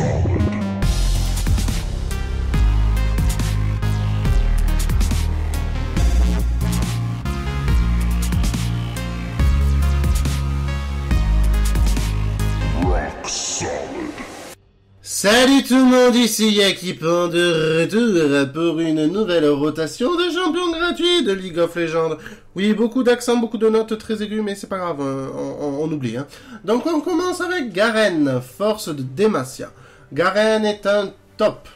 Salut tout le monde, ici Yakipon de retour pour une nouvelle rotation de champions gratuits de League of Legends. Oui, beaucoup d'accents, beaucoup de notes très aiguës, mais c'est pas grave, on oublie. Hein. Donc on commence avec Garen, force de Demacia. Garen est un top,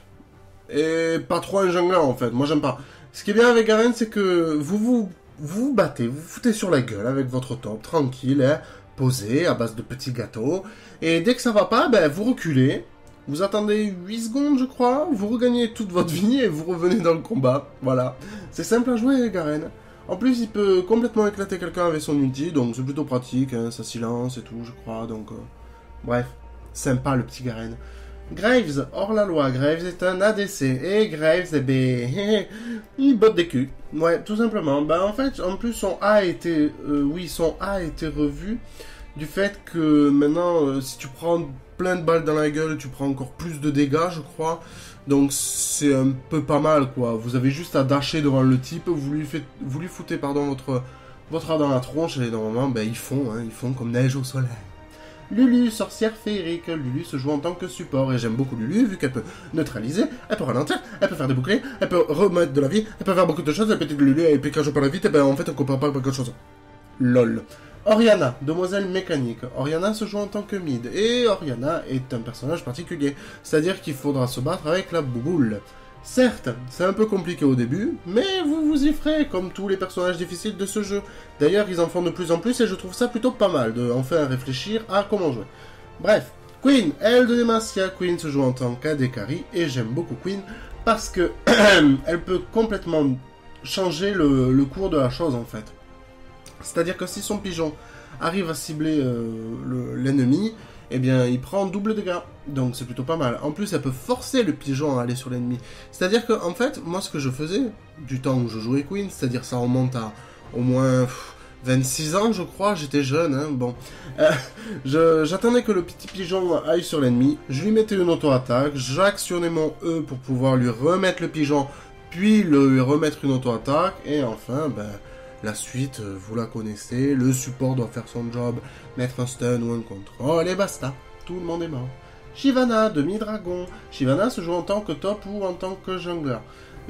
et pas trop un jungler en fait, moi j'aime pas. Ce qui est bien avec Garen, c'est que vous battez, vous foutez sur la gueule avec votre top, tranquille, hein, posé, à base de petits gâteaux, et dès que ça va pas, ben vous reculez. Vous attendez 8 secondes, je crois, vous regagnez toute votre vie et vous revenez dans le combat. Voilà. C'est simple à jouer, Garen. En plus, il peut complètement éclater quelqu'un avec son ulti, donc c'est plutôt pratique, hein, ça silence et tout, je crois, donc... Bref, sympa le petit Garen. Graves, hors la loi, Graves est un ADC, et Graves, eh ben, il botte des culs. Ouais, tout simplement. Bah en fait, en plus, son A a été... son A a été revu du fait que maintenant, si tu prends... plein de balles dans la gueule, tu prends encore plus de dégâts, je crois. Donc c'est un peu pas mal, quoi. Vous avez juste à dasher devant le type, vous lui foutez votre A dans la tronche, et normalement, ben, ils font comme neige au soleil. Lulu, sorcière féerique. Lulu se joue en tant que support, et j'aime beaucoup Lulu, vu qu'elle peut neutraliser, elle peut ralentir, elle peut faire des boucliers, elle peut remettre de la vie, elle peut faire beaucoup de choses, la petite Lulu, et puis quand je parle vite, et ben en fait on comprend pas beaucoup de choses. LOL. Orianna, demoiselle mécanique. Orianna se joue en tant que mid, et Orianna est un personnage particulier, c'est-à-dire qu'il faudra se battre avec la bouboule. Certes, c'est un peu compliqué au début, mais vous vous y ferez, comme tous les personnages difficiles de ce jeu. D'ailleurs, ils en font de plus en plus, et je trouve ça plutôt pas mal, de enfin réfléchir à comment jouer. Bref, Queen, elle de Demacia. Queen se joue en tant qu'AD carry, et j'aime beaucoup Queen, parce que elle peut complètement changer le cours de la chose, en fait. C'est-à-dire que si son pigeon arrive à cibler l'ennemi, eh bien il prend double dégâts. Donc c'est plutôt pas mal. En plus, elle peut forcer le pigeon à aller sur l'ennemi. C'est-à-dire que, en fait, moi ce que je faisais, du temps où je jouais Queen, c'est-à-dire ça remonte à au moins 26 ans, je crois, j'étais jeune, hein, bon. J'attendais que le petit pigeon aille sur l'ennemi, je lui mettais une auto-attaque, j'actionnais mon E pour pouvoir lui remettre le pigeon, puis lui remettre une auto-attaque, et enfin, ben... la suite, vous la connaissez, le support doit faire son job, mettre un stun ou un contrôle, et basta, tout le monde est mort. Shyvana, demi-dragon. Shyvana se joue en tant que top ou en tant que jungler.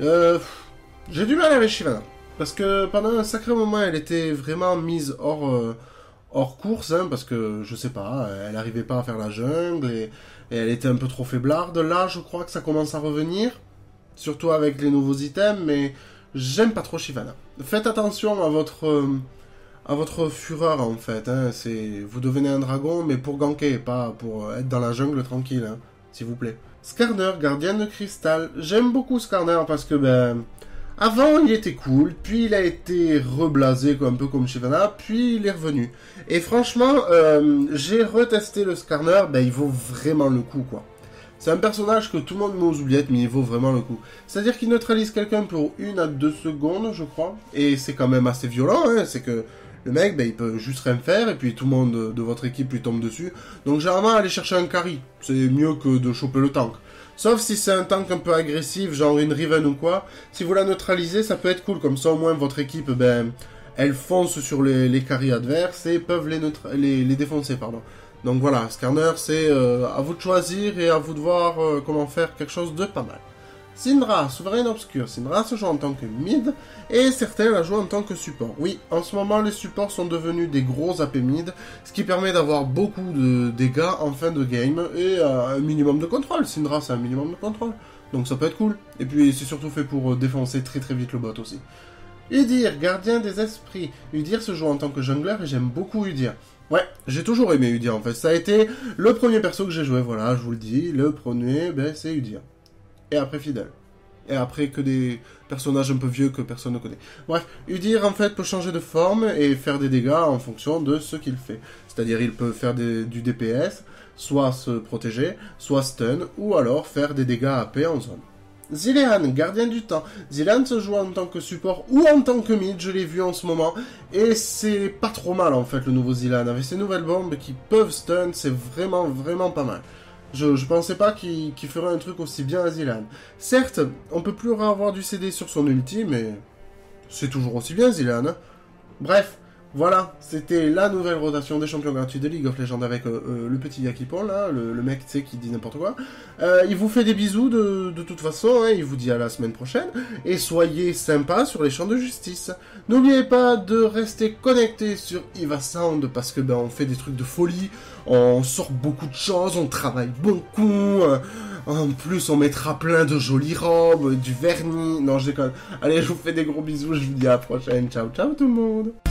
J'ai du mal avec Shyvana, parce que pendant un sacré moment, elle était vraiment mise hors course, hein, parce que, je sais pas, elle n'arrivait pas à faire la jungle, et elle était un peu trop faiblarde. Là, je crois que ça commence à revenir, surtout avec les nouveaux items, mais... j'aime pas trop Shyvana. Faites attention à votre fureur, en fait. Hein. Vous devenez un dragon, mais pour ganker, pas pour être dans la jungle tranquille, hein, s'il vous plaît. Skarner, gardienne de cristal. J'aime beaucoup Skarner parce que, ben... avant, il était cool, puis il a été reblasé, un peu comme Shyvana, puis il est revenu. Et franchement, j'ai retesté le Skarner, ben il vaut vraiment le coup, quoi. C'est un personnage que tout le monde met aux oubliettes, mais il vaut vraiment le coup. C'est-à-dire qu'il neutralise quelqu'un pour 1 à 2 secondes, je crois. Et c'est quand même assez violent, hein. C'est que le mec, ben, il peut juste rien faire, et puis tout le monde de votre équipe lui tombe dessus. Donc généralement, aller chercher un carry, c'est mieux que de choper le tank. Sauf si c'est un tank un peu agressif, genre une Riven ou quoi. Si vous la neutralisez, ça peut être cool. Comme ça, au moins, votre équipe, ben, elle fonce sur les carries adverses et peuvent les défoncer, pardon. Donc voilà, Skarner, c'est à vous de choisir et à vous de voir comment faire quelque chose de pas mal. Syndra, souveraine obscure. Syndra se joue en tant que mid et certains la jouent en tant que support. Oui, en ce moment, les supports sont devenus des gros AP mid, ce qui permet d'avoir beaucoup de dégâts en fin de game et un minimum de contrôle. Syndra, c'est un minimum de contrôle, donc ça peut être cool. Et puis, c'est surtout fait pour défoncer très très vite le bot aussi. Udyr, gardien des esprits. Udyr se joue en tant que jungler et j'aime beaucoup Udyr. Ouais, j'ai toujours aimé Udyr en fait. Ça a été le premier perso que j'ai joué, voilà, je vous le dis. Le premier, ben, c'est Udyr. Et après Fidel. Et après que des personnages un peu vieux que personne ne connaît. Bref, Udyr en fait peut changer de forme et faire des dégâts en fonction de ce qu'il fait. C'est-à-dire il peut faire du DPS, soit se protéger, soit stun, ou alors faire des dégâts AP en zone. Zilean, gardien du temps. Zilean se joue en tant que support ou en tant que mid, je l'ai vu en ce moment. Et c'est pas trop mal en fait le nouveau Zilean. Avec ses nouvelles bombes qui peuvent stun, c'est vraiment vraiment pas mal. Je pensais pas qu'il ferait un truc aussi bien à Zilan. Certes, on peut plus avoir du CD sur son ulti, mais c'est toujours aussi bien Zilan. Hein. Bref, voilà, c'était la nouvelle rotation des champions gratuits de League of Legends avec le petit Yakipon, là, le mec, tu sais, qui dit n'importe quoi. Il vous fait des bisous de toute façon, hein, il vous dit à la semaine prochaine, et soyez sympas sur les champs de justice. N'oubliez pas de rester connecté sur Eva Sound, parce que ben on fait des trucs de folie, on sort beaucoup de choses, on travaille beaucoup, en plus on mettra plein de jolies robes, du vernis, non je déconne. Allez, je vous fais des gros bisous, je vous dis à la prochaine, ciao ciao tout le monde.